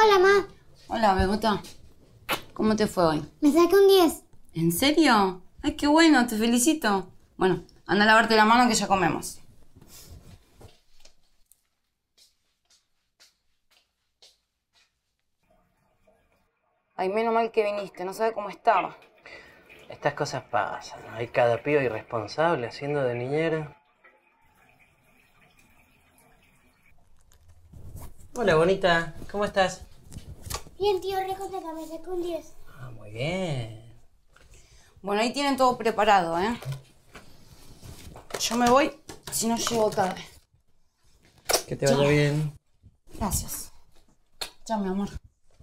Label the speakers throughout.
Speaker 1: Hola, Ma.
Speaker 2: Hola, Bebota. ¿Cómo te fue hoy?
Speaker 1: Me saqué un 10.
Speaker 2: ¿En serio? Ay, qué bueno, te felicito. Bueno, anda a lavarte la mano que ya comemos. Ay, menos mal que viniste, no sabe cómo estaba.
Speaker 3: Estas cosas pasan, ¿no? Hay cada piba irresponsable haciendo de niñera. Hola, bonita. ¿Cómo estás?
Speaker 1: Bien, tío, recontenta, me saqué un 10.
Speaker 3: Ah, muy bien.
Speaker 2: Bueno, ahí tienen todo preparado, ¿eh? Yo me voy si no llego tarde.
Speaker 3: Que te vaya bien.
Speaker 2: Gracias. Chao, mi amor.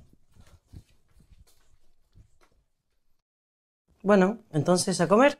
Speaker 3: Bueno, entonces a comer.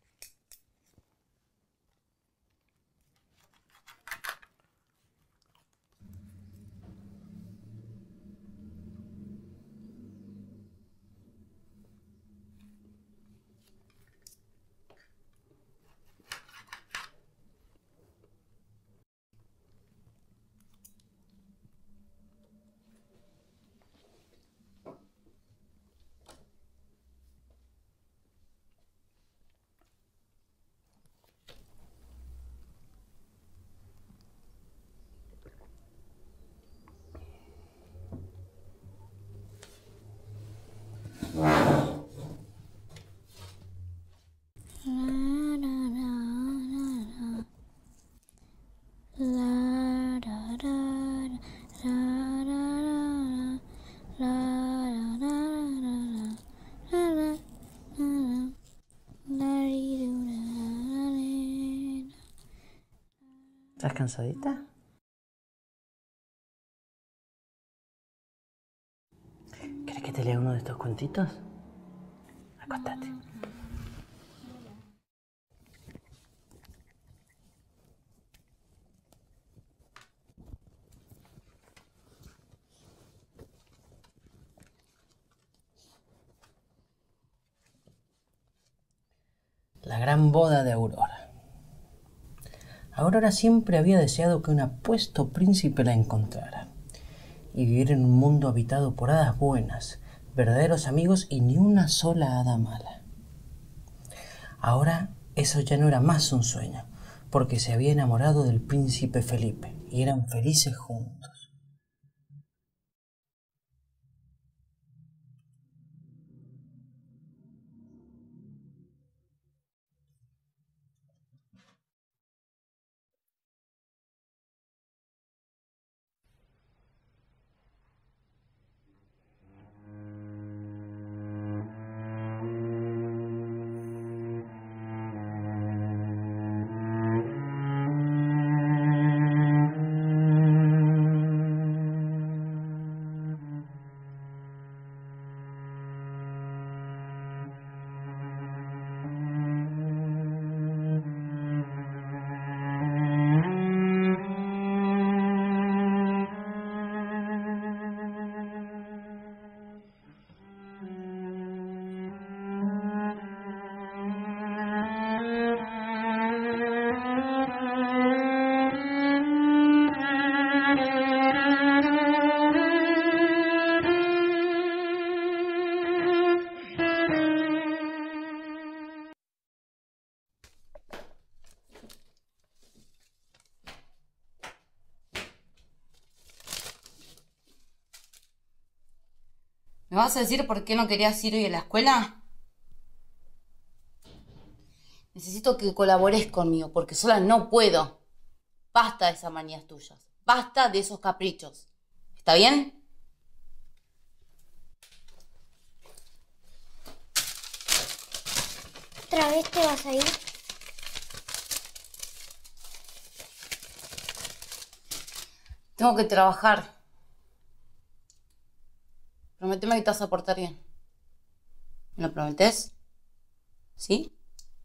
Speaker 3: ¿Estás cansadita? ¿Querés que te lea uno de estos cuentitos? Acostate. La gran boda de Aurora. Aurora siempre había deseado que un apuesto príncipe la encontrara y vivir en un mundo habitado por hadas buenas, verdaderos amigos y ni una sola hada mala. Ahora eso ya no era más un sueño, porque se había enamorado del príncipe Felipe y eran felices juntos.
Speaker 2: ¿Me vas a decir por qué no querías ir hoy a la escuela? Necesito que colabores conmigo, porque sola no puedo. Basta de esas manías tuyas. Basta de esos caprichos. ¿Está bien?
Speaker 1: ¿Otra vez te vas a ir?
Speaker 2: Tengo que trabajar. Prometeme que te vas a portar bien. ¿Me lo prometés? ¿Sí?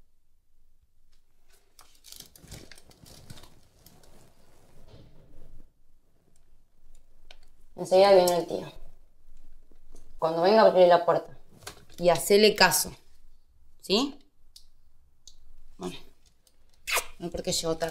Speaker 2: Enseguida viene el tío. Cuando venga, abrirle la puerta. Y hacele caso. ¿Sí? Bueno. No porque llegó tarde.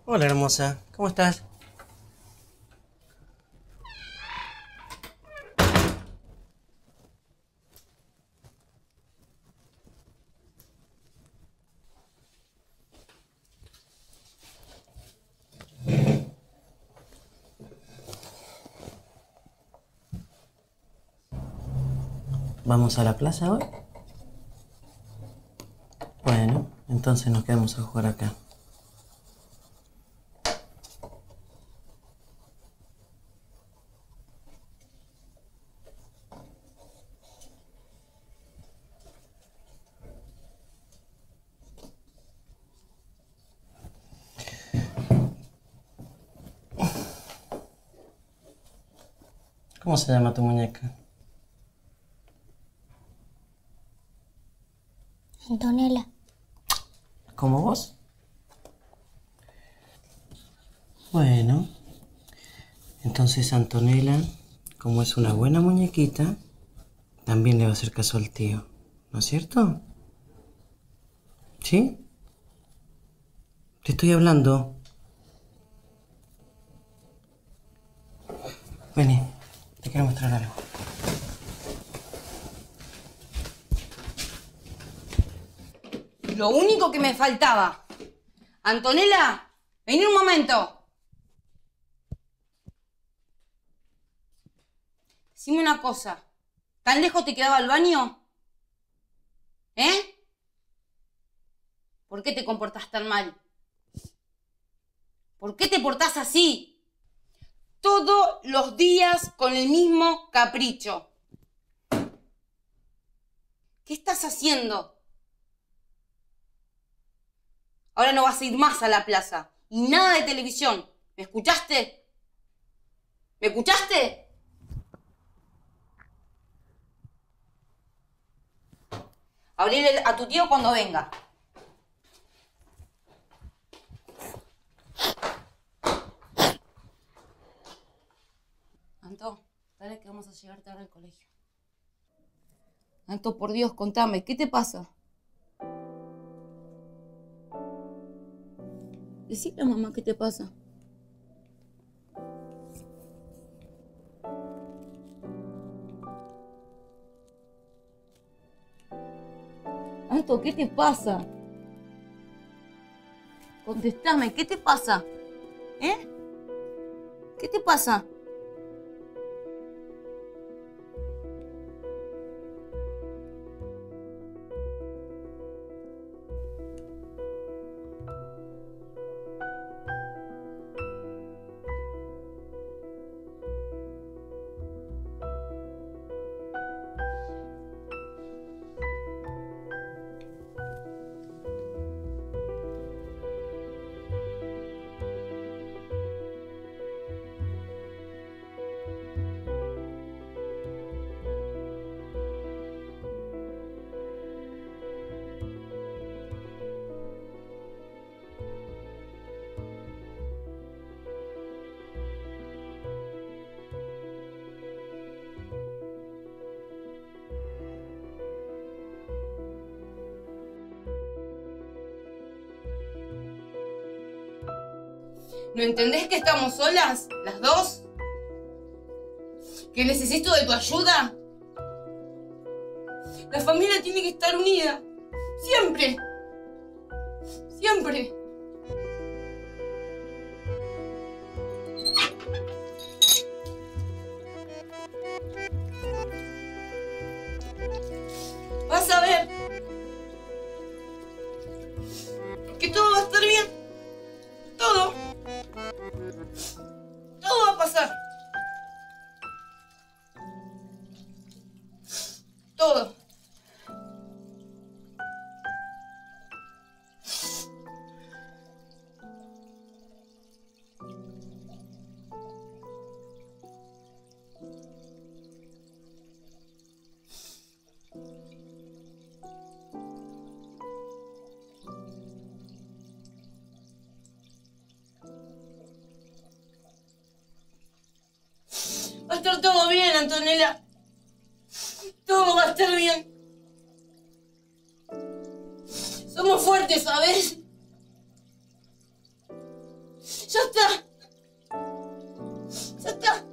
Speaker 3: Hola, hermosa. ¿Cómo estás? ¿Vamos a la plaza hoy? Bueno, entonces nos quedamos a jugar acá. ¿Cómo se llama tu muñeca?
Speaker 1: Antonella.
Speaker 3: ¿Como vos? Bueno, entonces Antonella, como es una buena muñequita, también le va a hacer caso al tío, ¿no es cierto? ¿Sí? Te estoy hablando. Vení, te quiero mostrar algo.
Speaker 2: Lo único que me faltaba. Antonella, vení un momento. Decime una cosa. ¿Tan lejos te quedaba el baño? ¿Eh? ¿Por qué te comportás tan mal? ¿Por qué te portás así? Todos los días con el mismo capricho. ¿Qué estás haciendo? Ahora no vas a ir más a la plaza. Y nada de televisión. ¿Me escuchaste? ¿Me escuchaste? Abrile a tu tío cuando venga. Anto, dale que vamos a llegar tarde al colegio. Anto, por Dios, contame, ¿qué te pasa? Decile a mamá qué te pasa. Anto, ¿qué te pasa? Contestame, ¿qué te pasa? ¿Eh? ¿Qué te pasa? ¿No entendés que estamos solas, las dos? ¿Que necesito de tu ayuda? La familia tiene que estar unida. Siempre. Siempre. Vas a ver que todo va a estar bien. Todo. Todo va a pasar. Todo. Va a estar todo bien, Antonella. Todo va a estar bien. Somos fuertes, ¿sabes? Ya está. Ya está.